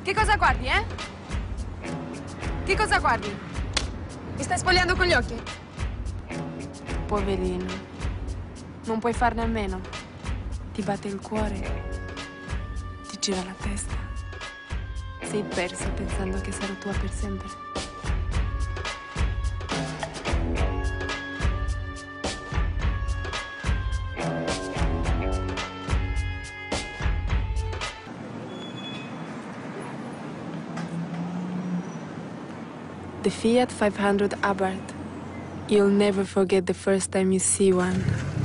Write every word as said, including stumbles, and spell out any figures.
Che cosa guardi, eh? Che cosa guardi? Mi stai spogliando con gli occhi? Poverino. Non puoi farne a meno. Ti batte il cuore. Ti gira la testa. Sei perso pensando che sarò tua per sempre. The Fiat five hundred Abarth. You'll never forget the first time you see one.